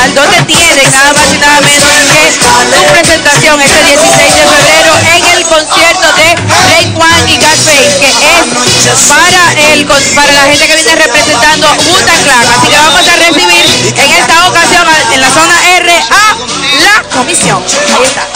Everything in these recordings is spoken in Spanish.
Festival, donde tiene nada más y nada menos que su presentación este 16 de febrero en el concierto de Raekwon y Ghostface, que es para la gente que viene representando Wu-Tang Clan. Así que vamos a recibir en esta ocasión en la zona R a la comisión. Ahí está.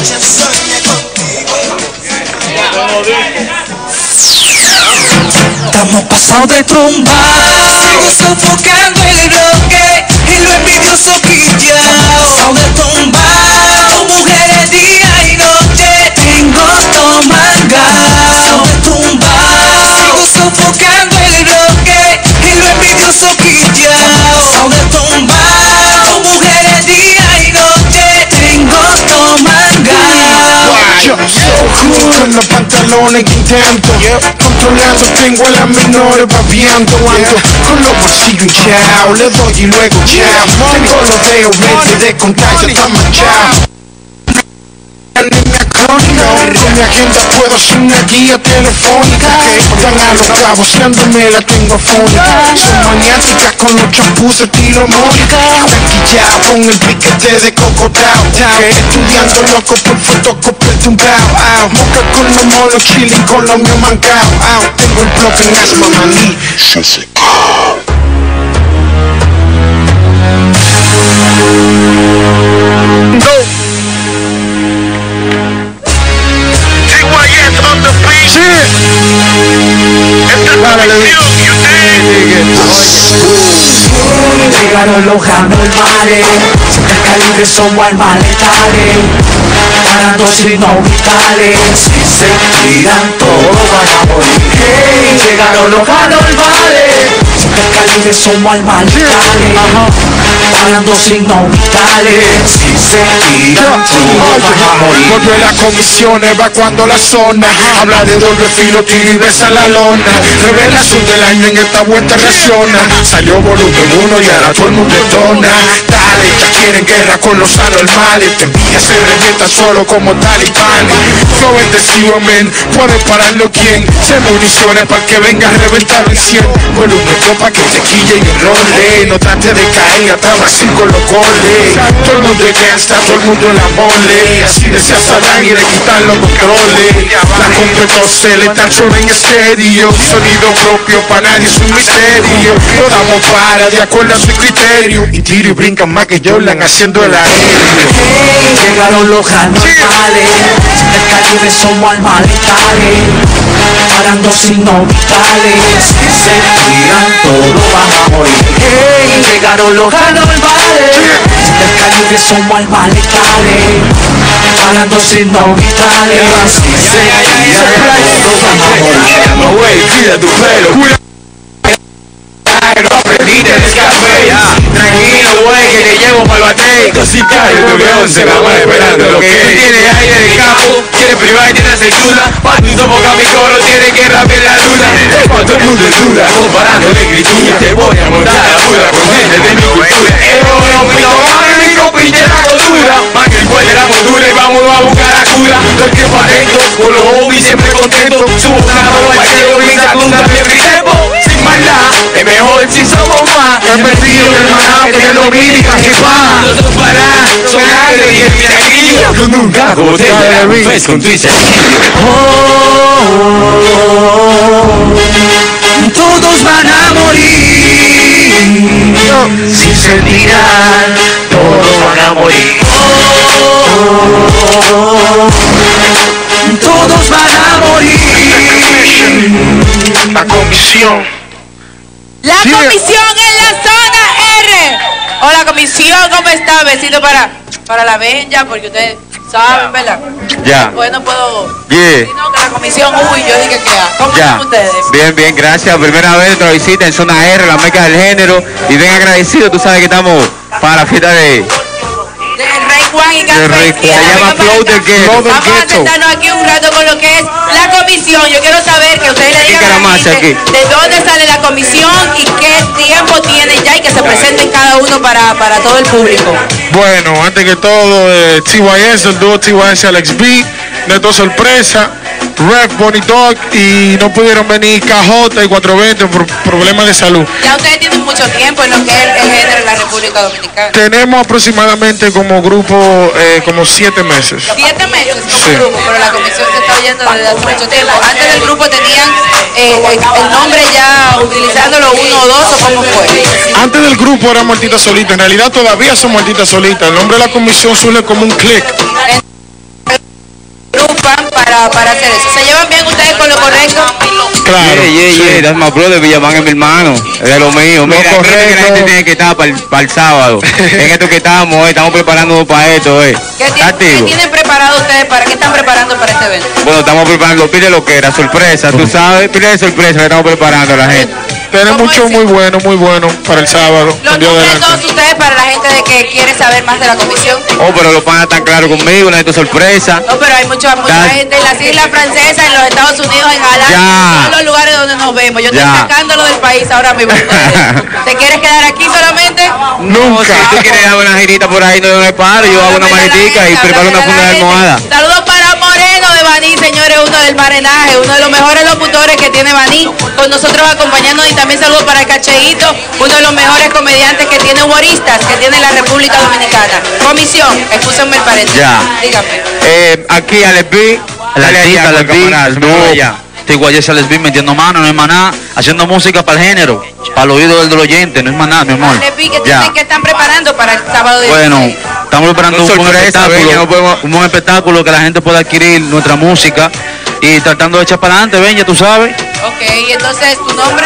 Estamos pasados de tromba, sigo sofocando el bloque y lo envidioso quillao. Pasado de tromba, con mujeres día y noche, tengo tomanga. Pasado de tromba, sigo sofocando el bloque y lo envidioso quillao. Pasado de tromba, con mujeres día y noche, tengo tomanga. Yo cool con los pantalones que intento, controlando tengo a las menores babiando, ando con los bolsillos hinchados, le doy y luego chao. Tengo los dedos verdes de contacto, está manchado. Con mi agenda puedo hacer una guía telefónica. Están a los cabos, siéndome la tengo afónica. Son maniáticas con los champús estilo Mónica. Taquillao con el piquete de cocotao. Estudiando loco por fotocopia tumbao. Moca con los molos, chilling con los míos mancao. Tengo el bloque en asma maní. Se secó. Llegaron los anormales, siempre calibres somos almas letales, parando signos vitales, si se tiran todos van a morir. Hey, llegaron los anormales, siempre calibres somos almas letales, parando signos vitales, si se tiran todos van a morir. Volvió la comisión, evacuando la zona. Habla de doble filo, tiro y besa la lona. Revelación del año en esta vuelta reacciona. Salió volumen 1 y ahora todo el mundo detona. Dale, ya quieren guerra con los anormales. Te envidia, se revienta solo como talibanes. Flow bendecido, men, puede pararlo quien. Se municiones para que venga a reventar el 100. Volumen 2 pa' que te quille y enrole. No trate de caer hasta Brasil con los goles. Todo el mundo es gangsta, todo el mundo en la mole. Así desea Saddam y le quitan los controles. La completó se le tacho en estéreo. Sonido propio para nadie es un misterio. Lo damos para de acuerdo a su criterio. Y tiro y brincan más que Jordan haciendo el aéreo. Hey, llegaron los anormales, el calibre somos almas letales, parando signos vitales, si se tiran todos van a morir. Hey, llegaron los anormales, el calibre somos almas letales, parando signos vitales, si se tiran todos van a morir. No wey, cuida tu pelo. Tranquilo, güey, que te llevo para el bate. Cosita de tu león, se la van esperando. Lo que tiene aire de campo, quiere privar y tiene aceituna. Cuando un topo camicoro, tiene que rapear la luna. Cuando el mundo es dura, comparando la escritura. Te voy a montar la pura con gente de mi cultura. Mi compite la cultura. Más que el cual de la cultura y vámonos a buscar la cura. Lo que parezco, con los hobbies siempre contento. Subo una ropa y quiero brincar con también mi tempo. Sin maldad, es mejor si somos más. El perdido del manable que no mítica que va. Nosotros para sonar y el miraquillo. Yo nunca botella de la vez con Twitch. Todos van a morir, si se tiran, todos van a morir. Todos van a morir. La comisión. La comisión en la zona R. Hola comisión, ¿cómo está? Besito para la Benja, porque ustedes saben, ¿verdad? Ya. Bueno, puedo. Yeah. Sino que la comisión, uy, yo dije que ¿cómo están ustedes? Bien, bien, gracias. Primera vez nuestra visita en zona R, la meca del género. Y bien agradecido, tú sabes que estamos para la fiesta de Raekwon y Ghostface. Se llama Flow del Ghetto. Vamos a sentarnos aquí un rato con lo que es la comisión. Yo quiero saber que ustedes le digan a la gente de dónde sale la comisión y qué tiempo tienen ya y que se presenten cada uno para todo el público. Bueno, antes que todo, TYS, el dúo TYS Alex B, Neto Sorpresa, Ref, Bonnie Dog, y no pudieron venir KJ y 420 por problemas de salud. Ya ustedes tienen mucho tiempo en lo que es el género en la República Dominicana. Tenemos aproximadamente como grupo como 7 meses. 7 meses como Sí. grupo, pero la comisión se está oyendo desde hace mucho tiempo. Antes del grupo tenían el nombre ya utilizándolo 1 o 2 o cómo fue. Antes del grupo éramos Artistas Solitas, en realidad todavía somos Artistas Solitas. El nombre de la comisión suele como un click. Agrupan para hacer eso. ¿Se llevan bien ustedes con lo correcto? Claro. sí. That's my brother, Villamán es mi hermano, es de lo mío. Mira, aquí correcto. que la gente tiene que estar para el sábado. En esto que estamos preparándonos para esto, ¿Qué ¿Está activo? tienen preparado ustedes? ¿Para qué están preparando para este evento? Bueno, estamos preparando, pide lo que era, sorpresa, tú sabes, pide de sorpresa que estamos preparando a la gente. Tenemos ¿Cómo mucho es? muy bueno para el sábado. Los con Dios nombres delante. todos ustedes para la gente de que quiere saber más de la comisión. Oh, pero los panas están claros conmigo, necesito sorpresa. No, pero hay mucha gente en las Islas Francesas, en los Estados Unidos, en Alaska, Ya. en todos los lugares donde nos vemos. Yo estoy Ya. sacándolo del país ahora mismo. ¿Te quieres quedar aquí solamente? No, si tú quieres dar una girita por ahí, no me paro, yo hago una maletica y preparo una funda de almohada. Saludos para Moreno de Baní, señores, uno del marenaje, uno de los mejores locutores que tiene Baní, con nosotros acompañándonos, y también saludos para el Cacheíto, uno de los mejores comediantes que tiene, humoristas que tiene la República Dominicana. Comisión, expúsenme el paréntesis. Ya. Dígame. Aquí Alex B, dale allá, Alex B, camarada, no. allá. Digo, ayer se les vi metiendo mano, no es maná, haciendo música para el género, para el oído del oyente, no es maná, mi amor. Les vi que Ya. tienen que están preparando para el sábado de Bueno, estamos preparando Con un buen sorpresa, espectáculo, ven, no podemos- un buen espectáculo que la gente pueda adquirir nuestra música y tratando de echar para adelante, ven, ya tú sabes. Ok, y entonces, ¿tu nombre?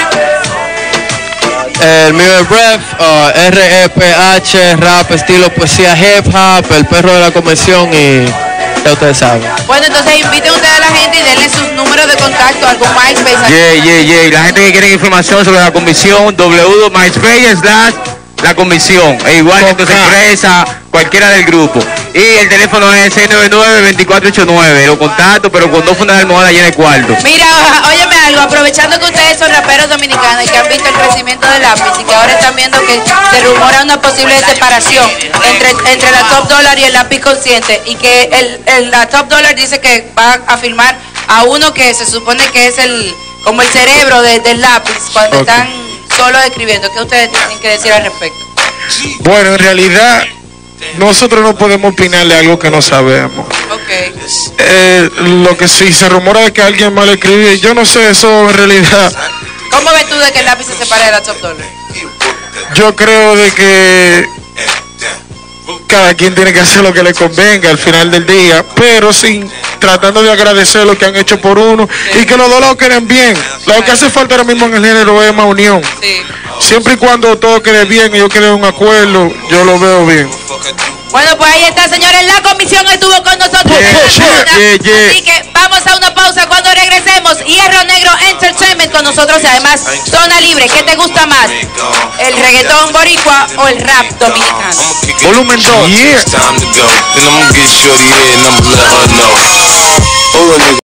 El mío es Ref, REPH, rap, estilo poesía hip hop, el perro de la convención, y ya ustedes saben. Bueno, entonces inviten ustedes a la gente y denle sus números de contacto, algún MySpace. Y la gente que quiere información sobre la comisión, www.myspace/la comisión, e igual que tu sorpresa, cualquiera del grupo. Y el teléfono es 699-2489, lo contacto, pero con 2 fundas de almohada llena el cuarto. Mira, óyeme algo, aprovechando que ustedes son raperos dominicanos y que han visto el crecimiento del lápiz y que ahora están viendo que se rumora una posible separación entre la Top Dollar y el lápiz consciente, y que la Top Dollar dice que va a firmar a uno que se supone que es como el cerebro del lápiz cuando Ok. están solo escribiendo. ¿Qué ustedes tienen que decir al respecto? Bueno, en realidad nosotros no podemos opinar de algo que no sabemos. Ok. Lo que sí se rumora de que alguien mal escribe, yo no sé eso en realidad. ¿Cómo ves tú de que el lápiz se separe de la Top Dollar? Yo creo de que cada quien tiene que hacer lo que le convenga al final del día, pero sin tratando de agradecer lo que han hecho por uno y que los dos lo queden bien. Lo que hace falta ahora mismo en el género es más unión. Sí. Siempre y cuando todo quede bien y yo quede un acuerdo, yo lo veo bien. Bueno, pues ahí está, señores. La comisión estuvo con nosotros esta semana. Así que vamos a una pausa. Cuando regresemos, Hierro Negro Entertainment con nosotros, y además Zona Libre. ¿Qué te gusta más? ¿El reggaetón boricua o el rap dominicano? Volumen 2. It's time to go. Then I'm gonna get shorty here and I'm gonna let her know. Hold on, nigga.